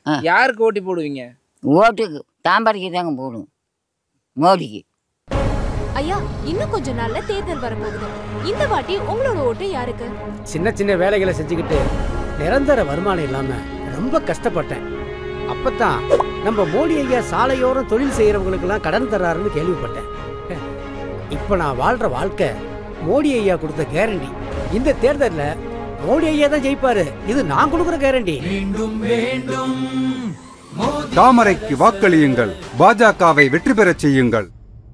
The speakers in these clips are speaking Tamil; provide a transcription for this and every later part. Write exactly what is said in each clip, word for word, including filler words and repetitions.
யாருக்கு ஓட்டி போடுவீங்க? ஓட்டுக்கு தாம்பரைக்கு தாங்க போடுவோம், மோடிக்கு. ஐயா, இன்னும் கொஞ்ச நாள்ல தேர்தல் வரப்போகுது. இந்த வாட்டி உங்களோட ஓட்டு யாருக்கு? சின்ன சின்ன வேலைகளை செஞ்சுக்கிட்டு நிரந்தர வருமானம் இல்லாம ரொம்ப கஷ்டப்பட்டேன். அப்பதான் நம்ம மோடி ஐயா சாலையோரம் தொழில் செய்யறவங்களுக்கு எல்லாம் கடன் தர்றாருன்னு கேள்விப்பட்டேன். இப்ப நான் வாழ்ற வாழ்க்கை மோடி ஐயா கொடுத்த கேரண்டி. இந்த தேர்தலில் மோடி ஐயா தான் ஜெயிப்பாரு, இது நான் கொடுக்குற கேரண்டி. தாமரைக்கு வாக்களியுங்கள், பாஜகவை வெற்றி பெறச் செய்யுங்கள்.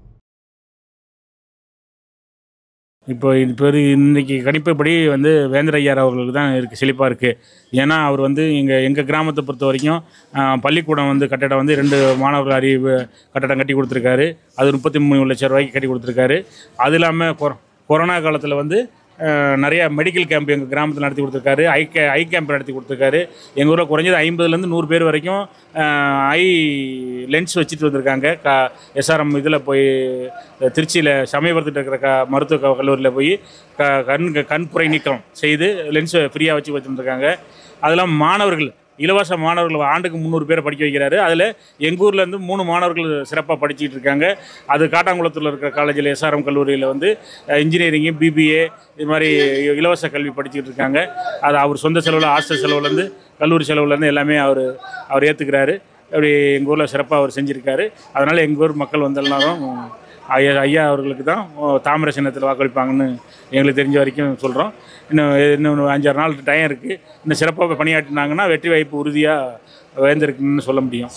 இப்போ இப்போ இன்றைக்கி கணிப்புப்படி வந்து வேந்தர் ஐயார் அவர்களுக்கு தான் இருக்குது, செழிப்பாக இருக்குது. ஏன்னா அவர் வந்து எங்கள் எங்கள் கிராமத்தை பொறுத்த வரைக்கும் பள்ளிக்கூடம் வந்து கட்டடம் வந்து ரெண்டு மாணவர்கள் அறிவு கட்டடம் கட்டி கொடுத்துருக்காரு. அது முப்பத்தி மூணு லட்சம் ரூபாய்க்கு கட்டி கொடுத்துருக்காரு. அது இல்லாமல் கொ கொரோனா காலத்தில் வந்து நிறையா மெடிக்கல் கேம்ப் எங்கள் கிராமத்தில் நடத்தி கொடுத்துருக்காரு. ஐ கே ஐ கேம்ப் நடத்தி கொடுத்துருக்காரு. எங்கள் ஊரில் குறைஞ்சது ஐம்பதுலேருந்து நூறு பேர் வரைக்கும் ஐ லென்ஸ் வச்சுட்டு வந்திருக்காங்க. க எஸ்ஆர்எம் இதில் போய் திருச்சியில் சமயபுரத்துட்டு இருக்கிற க மருத்துவ கல்லூரியில் போய் க கண் கண்புரை நீக்கம் செய்து லென்ஸை ஃப்ரீயாக வச்சு வச்சுருந்துருக்காங்க. அதெல்லாம் மாணவர்கள், இலவச மாணவர்கள் ஆண்டுக்கு முந்நூறு பேரை படிக்க வைக்கிறாரு. அதில் எங்கள் ஊர்லேருந்து மூணு மாணவர்கள் சிறப்பாக படிச்சுட்டு இருக்காங்க. அது காட்டாங்குளத்தில் இருக்கிற காலேஜில் எஸ்ஆர்எம் கல்லூரியில் வந்து இன்ஜினியரிங்கு, பிபிஏ இது மாதிரி இலவச கல்வி படிச்சுட்டு இருக்காங்க. அது அவர் சொந்த செலவில், ஹாஸ்டல் செலவுலேருந்து, கல்லூரி செலவுலேருந்து எல்லாமே அவர் அவர் ஏற்றுக்கிறாரு. அப்படி எங்கள் ஊரில் சிறப்பாக அவர் செஞ்சுருக்காரு. அதனால் எங்கள் ஊர் மக்கள் வந்து எல்லாரும் ஐயா ஐயா அவர்களுக்கு தான் தாமரை சின்னத்தில் வாக்களிப்பாங்கன்னு எங்களுக்கு தெரிஞ்ச வரைக்கும் சொல்கிறோம். இன்னும் இன்னும் அஞ்சாறு நாள் டைம் இருக்குது. இன்னும் சிறப்பாக பணியாற்றினாங்கன்னா வெற்றி வாய்ப்பு உறுதியாக வேந்திருக்குன்னு சொல்ல முடியும்.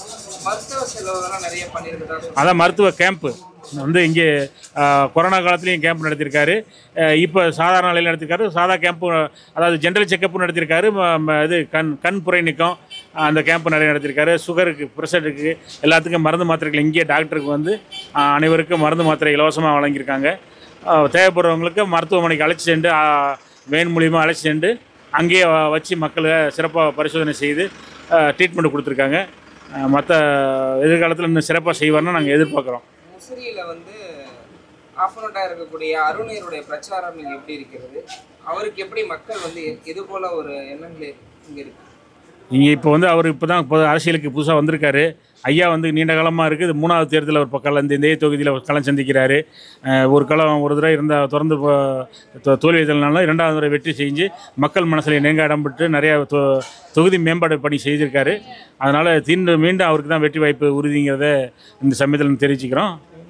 அதான் மருத்துவ கேம்ப்பு வந்து இங்கே கொரோனா காலத்துலேயும் கேம்ப் நடத்தியிருக்காரு. இப்போ சாதாரண நிலையில் நடத்திருக்காரு. சாதா கேம்ப்பு, அதாவது ஜென்ரல் செக்கப்பும் நடத்தியிருக்காரு. இது கண் கண் புரை நீக்கம் அந்த கேம்ப்பு நிறைய நடத்தியிருக்காரு. சுகருக்கு, ப்ரெஷருக்கு, எல்லாத்துக்கும் மருந்து மாத்திரைகள் இங்கேயே டாக்டருக்கு வந்து அனைவருக்கும் மருந்து மாத்திரை இலவசமாக வழங்கியிருக்காங்க. தேவைப்படுறவங்களுக்கு மருத்துவமனைக்கு அழைச்சி சென்று வேன் மூலியமாக அழைச்சி சென்று அங்கேயே வச்சு மக்களை சிறப்பாக பரிசோதனை செய்து ட்ரீட்மெண்ட் கொடுத்துருக்காங்க. மற்ற எதிர்காலத்தில் இன்னும் சிறப்பாக செய்வார்னு நாங்கள் எதிர்பார்க்குறோம். முசிறியில் வந்து ஆஃபனட்டாக இருக்கக்கூடிய அருணையருடைய பிரச்சாரம் இங்கே எப்படி இருக்கிறது? அவருக்கு எப்படி மக்கள் வந்து இது போல் ஒரு எண்ணங்கள் இங்கே இருக்குது? இங்கே இப்போ வந்து அவர் இப்போ தான் இப்போ அரசியலுக்கு புதுசாக வந்திருக்காரு. ஐயா வந்து நீண்ட காலமாக இருக்குது. இது மூணாவது தேர்தலில் அவர் பக்கம் இந்த இதே தொகுதியில் களம் சந்திக்கிறாரு. ஒரு களம் ஒரு தடவை இருந்தால் தொடர்ந்து தோல்வி இதனால இரண்டாவது முறை வெற்றி செஞ்சு மக்கள் மனசில் நெருங்க இடம்பெற்று நிறையா தொ தொகுதி மேம்பாடு பணி செய்திருக்காரு. அதனால் தீண்டு மீண்டும் அவருக்கு தான் வெற்றி வாய்ப்பு உறுதிங்கிறத இந்த சமயத்தில் தெரிவிச்சுக்கிறோம்.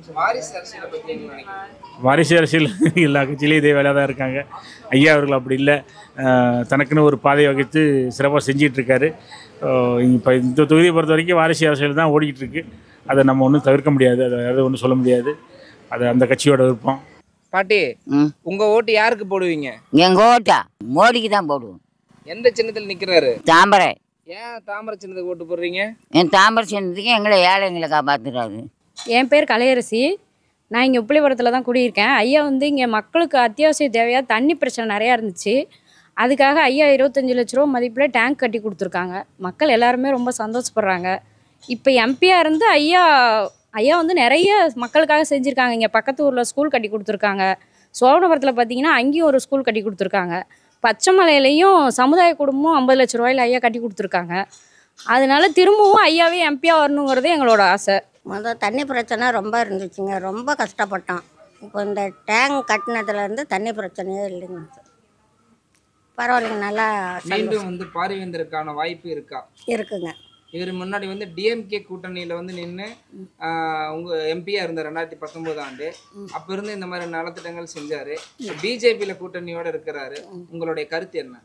வாரிசு அரசியல் எல்லா கட்சியிலையும் இதே வேலையாக தான் இருக்காங்க. ஐயா அவர்கள் அப்படி இல்லை, தனக்குன்னு ஒரு பாதையை வகித்து சிறப்பாக செஞ்சிகிட்ருக்காரு. இப்போ இந்த தொகுதியை பொறுத்த வரைக்கும் வாரிசு அரசியல் தான் ஓடிக்கிட்டு இருக்கு. அதை நம்ம ஒன்றும் தவிர்க்க முடியாது, அதை அதை ஒன்றும் சொல்ல முடியாது. அது அந்த கட்சியோட விருப்பம். பாட்டி, உங்கள் ஓட்டு யாருக்கு போடுவீங்க? எங்கள் ஓட்டா மோடிக்கு தான் போடுவோம். எந்த சின்னத்தில் நிற்கிறாரு? தாமரை. ஏன் தாமரை சின்னத்துக்கு ஓட்டு போடுறீங்க? என் தாமரை சின்னத்துக்கு எங்களை ஏழைங்களை காப்பாற்றுறாரு. என் பேர் கலையரசி. நான் இங்கே உப்பிலிபுரத்தில் தான் குடியிருக்கேன். ஐயா வந்து இங்கே மக்களுக்கு அத்தியாவசிய தேவையாக தண்ணி பிரச்சனை நிறையா இருந்துச்சு. அதுக்காக ஐயா இருபத்தஞ்சி லட்ச ரூபா மதிப்பில் டேங்க் கட்டி கொடுத்துருக்காங்க. மக்கள் எல்லாருமே ரொம்ப சந்தோஷப்படுறாங்க. இப்போ எம்பியாக இருந்து ஐயா ஐயா வந்து நிறைய மக்களுக்காக செஞ்சுருக்காங்க. இங்கே பக்கத்து ஊரில் ஸ்கூல் கட்டி கொடுத்துருக்காங்க. சோழபுரத்தில் பார்த்தீங்கன்னா அங்கேயும் ஒரு ஸ்கூல் கட்டி கொடுத்துருக்காங்க. பச்சைமலையிலையும் சமுதாய குடும்பம் ஐம்பது லட்ச ரூபாயில் ஐயா கட்டி கொடுத்துருக்காங்க. அதனால திரும்பவும் ஐயாவே எம்பியாக வரணுங்கிறது எங்களோட ஆசை. முதல் தண்ணி பிரச்சனை ரொம்ப இருந்துச்சுங்க, ரொம்ப கஷ்டப்பட்டோம். இப்போ இந்த டேங்க் கட்டினதுலேருந்து தண்ணி பிரச்சனையே இல்லைங்க. பரவாயில்லைங்க, நல்லா மீண்டும் வந்து பாரிவேந்தருக்கான வாய்ப்பு இருக்கா? இருக்குங்க. இவர் முன்னாடி வந்து டிஎம்கே கூட்டணியில் வந்து நின்று உங்கள் எம்பியாக இருந்தார் ரெண்டாயிரத்தி பத்தொம்போது ஆண்டு. அப்போ இருந்து இந்த மாதிரி நலத்திட்டங்கள் செஞ்சார். பிஜேபியில் கூட்டணியோடு இருக்கிறாரு. உங்களுடைய கருத்து என்ன?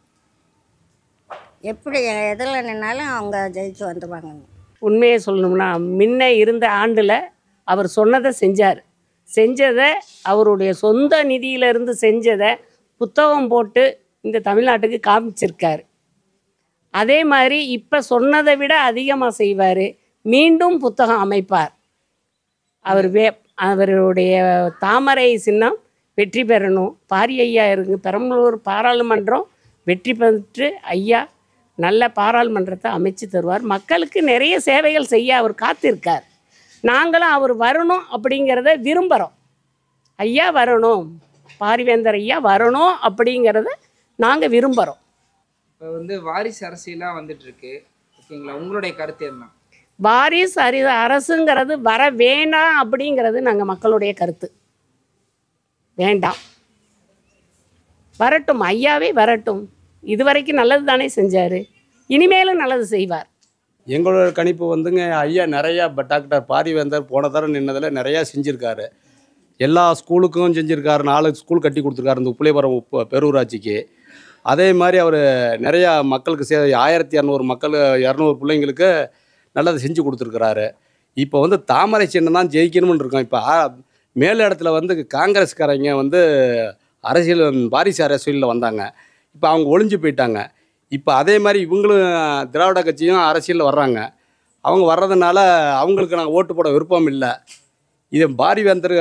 எப்படி எதில் நின்னாலும் அவங்க ஜெயிச்சு வந்துடுவாங்க. உண்மையை சொல்லணும்னா முன்ன இருந்த ஆண்டில் அவர் சொன்னதை செஞ்சார். செஞ்சதை அவருடைய சொந்த நிதியிலிருந்து செஞ்சதை புத்தகம் போட்டு இந்த தமிழ்நாட்டுக்கு காமிச்சிருக்கார். அதே மாதிரி இப்போ சொன்னதை விட அதிகமாக செய்வார். மீண்டும் புத்தகம் அமைப்பார். அவர் வே அவருடைய தாமரை சின்னம் வெற்றி பெறணும். பாரி ஐயா இருக்கு பெரம்பலூர் பாராளுமன்றம் வெற்றி பெற்று ஐயா நல்ல பாராளுமன்றத்தை அமைச்சு தருவார். மக்களுக்கு நிறைய சேவைகள் செய்ய அவர் காத்திருக்கார். நாங்களும் அவர் வரணும் அப்படிங்கிறத விரும்புகிறோம். ஐயா வரணும், பாரிவேந்தர் ஐயா வரணும் அப்படிங்கிறத நாங்கள் விரும்புகிறோம். இப்போ வந்து வாரிசு அரசியலாக வந்துட்டுருக்கு. யோசிக்கீங்களா? உங்களுடைய கருத்து என்ன? வாரிசு அரி அரசுங்கிறது வர வேணாம் அப்படிங்கிறது நாங்கள் மக்களுடைய கருத்து. வேண்டாம், வரட்டும், ஐயாவே வரட்டும். இதுவரைக்கும் நல்லது தானே செஞ்சார், இனிமேலும் நல்லது செய்வார். எங்களோட கணிப்பு வந்துங்க, ஐயா நிறையா இப்போ டாக்டர் பாரிவேந்தர் போன தரம் நின்னதில் நிறையா செஞ்சுருக்காரு. எல்லா ஸ்கூலுக்கும் செஞ்சுருக்காரு. நாலு ஸ்கூல் கட்டி கொடுத்துருக்காரு இந்த உப்பிலியபுரம் உப்பு பெரூராட்சிக்கு. அதே மாதிரி அவர் நிறையா மக்களுக்கு சே ஆயிரத்தி இரநூறு மக்கள் இரநூறு பிள்ளைங்களுக்கு நல்லதை செஞ்சு கொடுத்துருக்குறாரு. இப்போ வந்து தாமரை சின்னம் தான் ஜெயிக்கணும்னு இருக்கோம். இப்போ மேல் இடத்துல வந்து காங்கிரஸ்காரங்க வந்து அரசியல் வாரிசு அரசியலில் வந்தாங்க. இப்போ அவங்க ஒளிஞ்சு போயிட்டாங்க. இப்போ அதே மாதிரி இவங்களும் திராவிட கட்சியும் அரசியலில் வர்றாங்க. அவங்க வர்றதுனால அவங்களுக்கு நாங்கள் ஓட்டு போட விருப்பம் இல்லை. இது பாரிவேந்தர்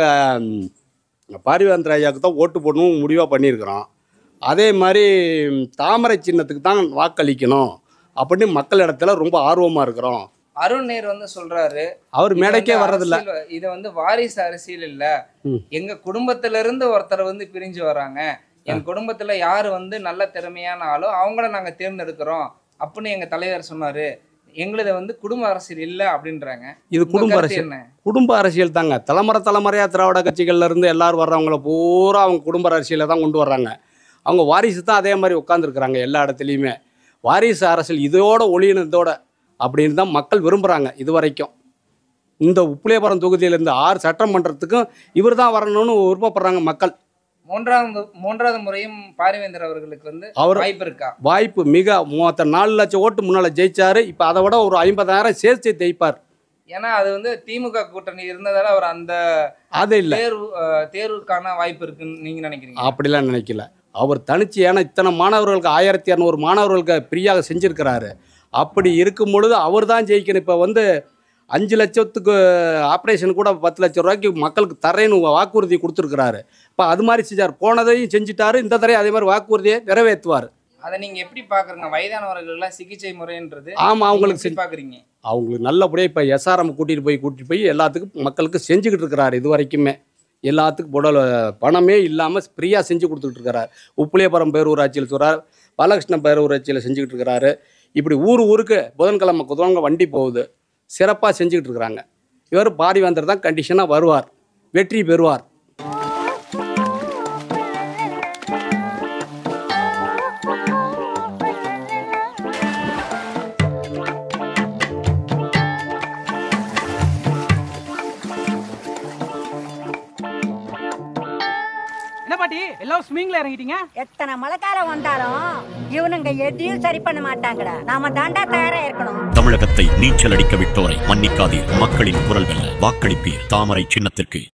பாரிவேந்தர் ஐயாவுக்கு தான் ஓட்டு போடணும் முடிவாக பண்ணியிருக்கிறோம். அதே மாதிரி தாமரை சின்னத்துக்கு தான் வாக்களிக்கணும் அப்படின்னு மக்கள் இடத்துல ரொம்ப ஆர்வமாக இருக்கிறோம். அருண் நேர் வந்து சொல்றாரு, அவர் மேடைக்கே வர்றதில்ல. இது வந்து வாரிசு அரசியல் இல்ல, எங்க குடும்பத்துல இருந்து ஒருத்தர் வந்து பிரிஞ்சு வராங்க, என் குடும்பத்துல யாரு வந்து நல்ல திறமையான ஆளோ அவங்கள நாங்க தேர்ந்தெடுக்கிறோம் அப்படின்னு எங்க தலைவர் சொன்னாரு. எங்களது வந்து குடும்ப அரசியல் இல்லை அப்படின்றாங்க. இது குடும்ப அரசியல், குடும்ப அரசியல் தாங்க. தலைமுறை தலைமுறையா திராவிட கட்சிகள்ல இருந்து எல்லாரும் வர்றவங்கள பூரா அவங்க குடும்ப அரசியலை தான் கொண்டு வர்றாங்க. அவங்க வாரிசு தான் அதே மாதிரி உட்காந்துருக்குறாங்க எல்லா இடத்துலையுமே. வாரிசு அரசியல் இதோட ஒளியினதோட அப்படின்னு தான் மக்கள் விரும்புகிறாங்க. இது வரைக்கும் இந்த உப்பிலியபுரம் தொகுதியிலேருந்து ஆறு சட்டமன்றத்துக்கும் இவர் தான் வரணும்னு விருப்பப்படுறாங்க மக்கள். மூன்றாவது மூன்றாவது முறையும் பாரிவேந்தர் அவர்களுக்கு வந்து அவர் வாய்ப்பு இருக்கா? வாய்ப்பு மிக மூத்த நாலு லட்சம் ஓட்டு முன்னால் ஜெயிச்சாரு. இப்போ அதை விட ஒரு ஐம்பதாயிரம் சேர்த்து ஜெயிப்பார். ஏன்னா அது வந்து திமுக கூட்டணி இருந்ததால அவர் அந்த அது இல்லை தேர்வு தேர்வுக்கான வாய்ப்பு இருக்குன்னு நீங்க நினைக்கிறீங்க? அப்படிலாம் நினைக்கல. அவர் தனிச்சு, ஏன்னா இத்தனை மாணவர்களுக்கு ஆயிரத்தி இரநூறு மாணவர்களுக்கு ஃப்ரீயாக செஞ்சுருக்கிறாரு. அப்படி இருக்கும் பொழுது அவர் தான் ஜெயிக்கணும். இப்போ வந்து அஞ்சு லட்சத்துக்கு ஆப்ரேஷன் கூட பத்து லட்சம் ரூபாய்க்கு மக்களுக்கு தரேன்னு வாக்குறுதி கொடுத்துருக்குறாரு. இப்போ அது மாதிரி செஞ்சார். போனதையும் செஞ்சுட்டாரு, இந்த தரையும் அதே மாதிரி வாக்குறுதியை நிறைவேற்றுவார். அதை நீங்க எப்படி பாக்குறீங்க? வயதானவர்கள்லாம் சிகிச்சை முறைன்றது ஆமாம், அவங்களுக்கு செஞ்சு பாக்குறீங்க. அவங்களுக்கு நல்லபடியாக இப்போ எஸ்ஆர்எம் கூட்டிகிட்டு போய் கூட்டிகிட்டு போய் எல்லாத்துக்கும் மக்களுக்கு செஞ்சுக்கிட்டு இருக்கிறாரு. இது வரைக்குமே எல்லாத்துக்கும் உடல் பணமே இல்லாமல் ஃப்ரீயாக செஞ்சு கொடுத்துக்கிட்டு இருக்கிறார். உப்பிலியபுரம் பேரூராட்சியில் சொல்கிறார், பாலகிருஷ்ண பேரூராட்சியில் செஞ்சுக்கிட்டு இருக்கிறாரு. இப்படி ஊர் ஊருக்கு புதன்கிழமை புதன்கிழமை வண்டி போகுது, சிறப்பாக செஞ்சுக்கிட்டு இருக்கிறாங்க. இவர் பாரிவேந்தர் தான் கண்டிஷனாக வருவார், வெற்றி பெறுவார். எல்லாம் ஸ்விமிங்ல இறங்கிட்டீங்க. எத்தனை மழைக்காலம் வந்தாலும் இவனுங்க எதையும் சரி பண்ண மாட்டாங்கடா. நாம தாண்டா தயாரா இருக்கணும். தமிழகத்தை நீச்சல் அடிக்க விட்டோரை மன்னிக்காதீர். மக்களின் குரல் வெல்ல வாக்களிப்பீர் தாமரை சின்னத்திற்கு.